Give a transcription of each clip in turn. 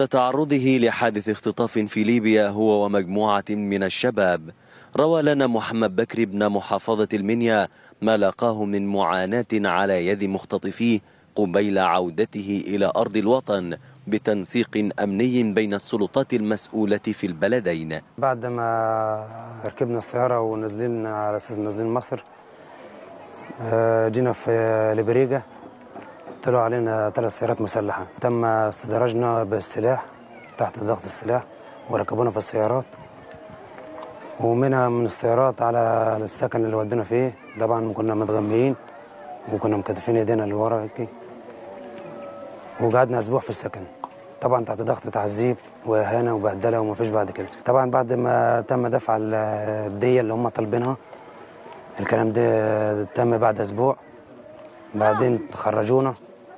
تعرضه لحادث اختطاف في ليبيا هو ومجموعة من الشباب، روى لنا محمد بكر بن محافظة المنيا ما لاقاه من معاناة على يد مختطفيه قبيل عودته إلى أرض الوطن بتنسيق أمني بين السلطات المسؤولة في البلدين. بعد ما ركبنا السيارة ونزلنا على أساس نازلين مصر، جينا في ليبريجا، طلعوا علينا 3 سيارات مسلحة. تم استدراجنا بالسلاح تحت ضغط السلاح وركبونا في السيارات، ومنها من السيارات على السكن اللي ودونا فيه. طبعا كنا متغميين وكنا مكتفين ايدينا لورا هيك، وقعدنا اسبوع في السكن طبعا تحت ضغط تعذيب واهانه وبهدله ومفيش بعد كده. طبعا بعد ما تم دفع الديه اللي هم طالبينها، الكلام ده تم بعد اسبوع، بعدين خرجونا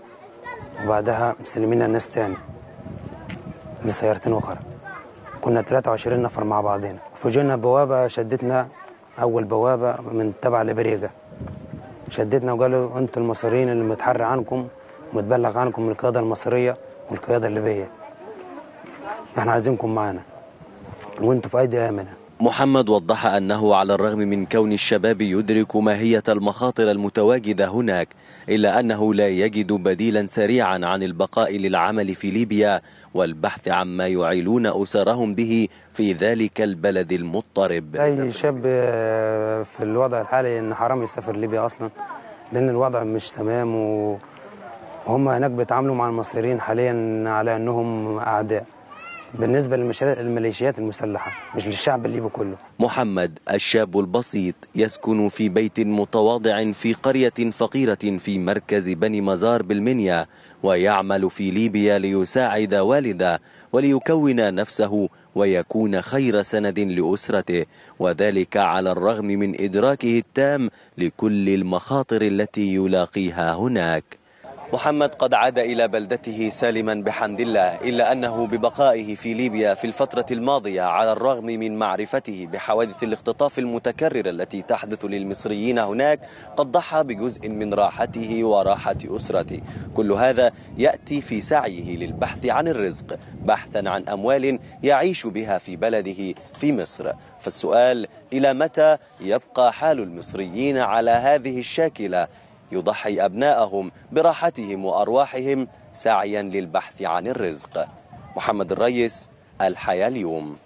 وبعدها مسلمينا الناس تاني بسيارتين اخرى. كنا 23 نفر مع بعضنا. فوجئنا بوابه شدتنا، اول بوابه من تبع ليبريجا شدتنا وقالوا انتوا المصريين اللي متحرى عنكم ومتبلغ عنكم من القياده المصريه والقياده الليبيه، احنا عايزينكم معانا وانتوا في ايدي امنه. محمد وضح أنه على الرغم من كون الشباب يدرك ماهية المخاطر المتواجدة هناك، إلا أنه لا يجد بديلا سريعا عن البقاء للعمل في ليبيا والبحث عما يعيلون أسرهم به في ذلك البلد المضطرب. أي شاب في الوضع الحالي إن حرام يسافر ليبيا أصلا، لأن الوضع مش تمام، وهم هناك بيتعاملوا مع المصريين حاليا على أنهم أعداء بالنسبة للميليشيات المسلحة، مش للشعب الليبي كله. محمد الشاب البسيط يسكن في بيت متواضع في قرية فقيرة في مركز بني مزار بالمنيا، ويعمل في ليبيا ليساعد والده وليكون نفسه ويكون خير سند لأسرته، وذلك على الرغم من إدراكه التام لكل المخاطر التي يلاقيها هناك. محمد قد عاد إلى بلدته سالما بحمد الله، إلا أنه ببقائه في ليبيا في الفترة الماضية على الرغم من معرفته بحوادث الاختطاف المتكررة التي تحدث للمصريين هناك قد ضحى بجزء من راحته وراحة أسرته. كل هذا يأتي في سعيه للبحث عن الرزق، بحثا عن أموال يعيش بها في بلده في مصر. فالسؤال إلى متى يبقى حال المصريين على هذه الشاكلة، يضحي أبنائهم براحتهم وأرواحهم سعيا للبحث عن الرزق؟ محمد الريس، الحياة اليوم.